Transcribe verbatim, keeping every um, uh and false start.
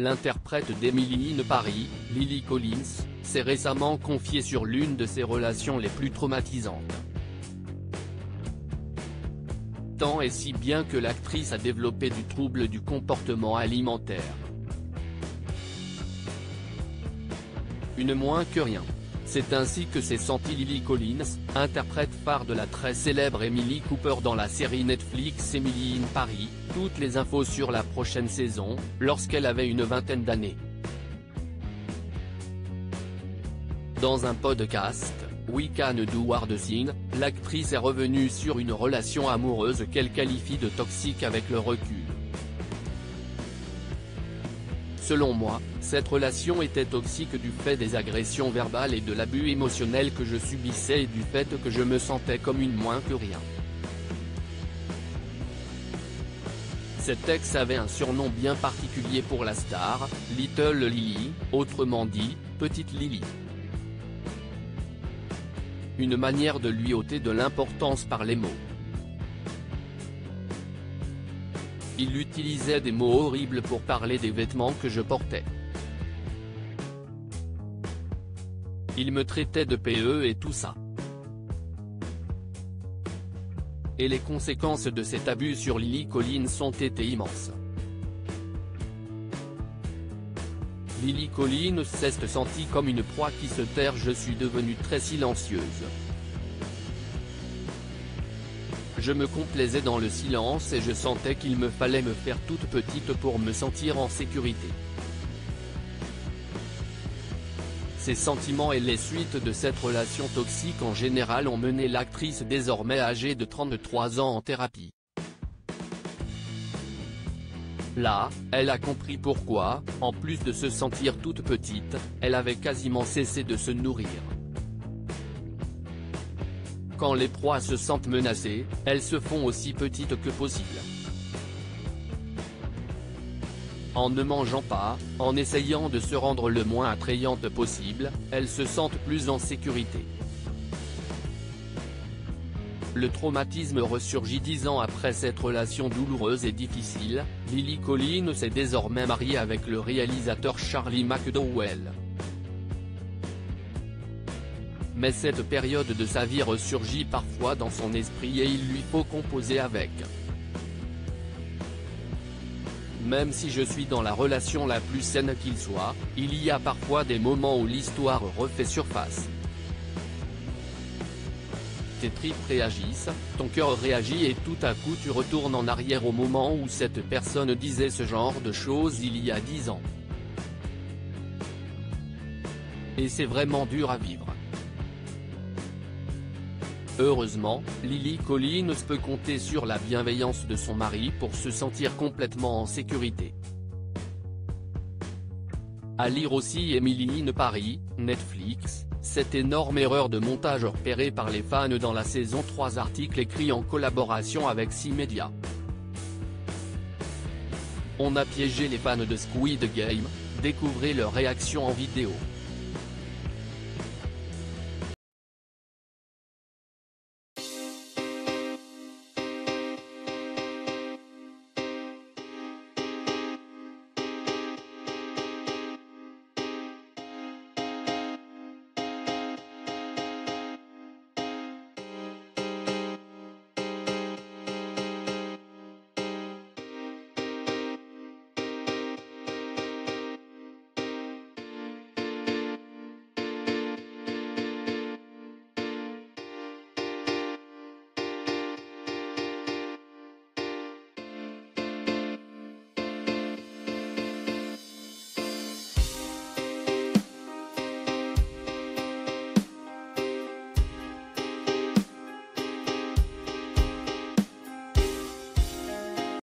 l'interprète d'Emily in Paris, Lily Collins, s'est récemment confiée sur l'une de ses relations les plus traumatisantes. Tant et si bien que l'actrice a développé du trouble du comportement alimentaire. Une moins que rien. C'est ainsi que s'est sentie Lily Collins, interprète phare de la très célèbre Emily Cooper dans la série Netflix Emily in Paris. Toutes les infos sur la prochaine saison, lorsqu'elle avait une vingtaine d'années. Dans un podcast, We Can Do Hard Things, l'actrice est revenue sur une relation amoureuse qu'elle qualifie de toxique avec le recul. Selon moi, cette relation était toxique du fait des agressions verbales et de l'abus émotionnel que je subissais et du fait que je me sentais comme une moins que rien. Cet ex avait un surnom bien particulier pour la star, Little Lily, autrement dit, Petite Lily. Une manière de lui ôter de l'importance par les mots. Il utilisait des mots horribles pour parler des vêtements que je portais. Il me traitait de P E et tout ça. Et les conséquences de cet abus sur Lily Collins ont été immenses. Lily Collins s'est sentie comme une proie qui se terre. Je suis devenue très silencieuse. Je me complaisais dans le silence et je sentais qu'il me fallait me faire toute petite pour me sentir en sécurité. Ces sentiments et les suites de cette relation toxique en général ont mené l'actrice désormais âgée de trente-trois ans en thérapie. Là, elle a compris pourquoi, en plus de se sentir toute petite, elle avait quasiment cessé de se nourrir. Quand les proies se sentent menacées, elles se font aussi petites que possible. En ne mangeant pas, en essayant de se rendre le moins attrayante possible, elles se sentent plus en sécurité. Le traumatisme ressurgit dix ans après cette relation douloureuse et difficile. Lily Collins est désormais mariée avec le réalisateur Charlie McDowell. Mais cette période de sa vie ressurgit parfois dans son esprit et il lui faut composer avec. Même si je suis dans la relation la plus saine qu'il soit, il y a parfois des moments où l'histoire refait surface. Tes tripes réagissent, ton cœur réagit et tout à coup tu retournes en arrière au moment où cette personne disait ce genre de choses il y a dix ans. Et c'est vraiment dur à vivre. Heureusement, Lily Collins peut compter sur la bienveillance de son mari pour se sentir complètement en sécurité. À lire aussi Emily in Paris, Netflix, cette énorme erreur de montage repérée par les fans dans la saison trois. Article écrit en collaboration avec six médias. On a piégé les fans de Squid Game, découvrez leur réaction en vidéo.